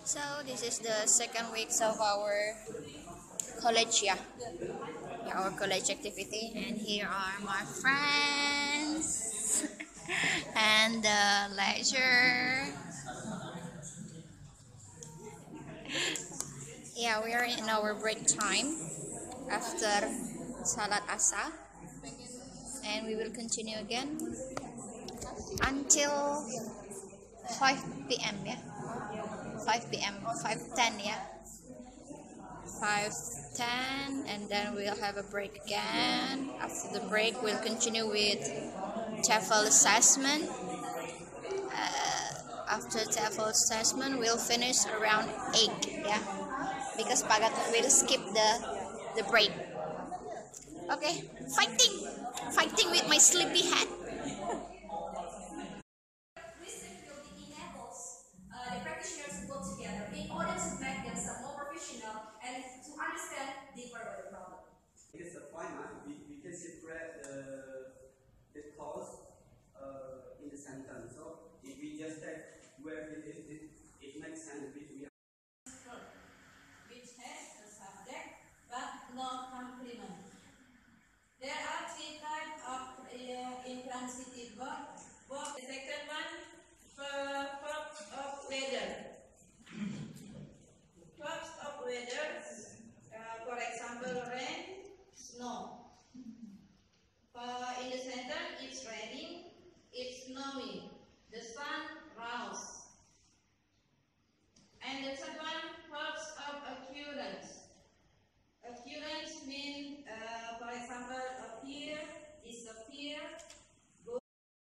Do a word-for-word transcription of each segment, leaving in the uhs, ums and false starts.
So this is the second week of our college, yeah, yeah our college activity, and here are my friends and the lecturer. Yeah, we are in our break time after Salat Asa, and we will continue again until five p m yeah, five p m five ten, yeah, five ten, and then we'll have a break again. After the break, we'll continue with TOEFL assessment. Uh, after TOEFL assessment, we'll finish around eight, yeah, because Pagat will skip the the break. Okay, fighting, fighting with my sleepy head. Uh, the practitioners work together in order to make themselves more professional and to understand deeper the problem. Because the format, we, we can separate the, the cause uh, in the sentence. So if we just take where it is, it, it makes sense. Which, we which has a subject but no complement. There are three types of uh, intransitive verb. The second one, verbs of weather. Verbs of weather, uh, for example, rain, snow. Uh, in the sentence, it's raining, it's snowing, the sun rose. And the third one, verbs of occurrence. Occurrence means, uh, for example, appear, disappear, go.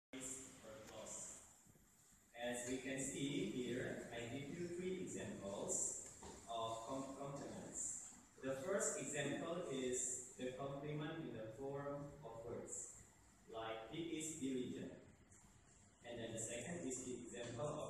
As we can see here, I give you three examples of com complements. The first example is the complement in the form of words, like he is diligent. And then the second is the example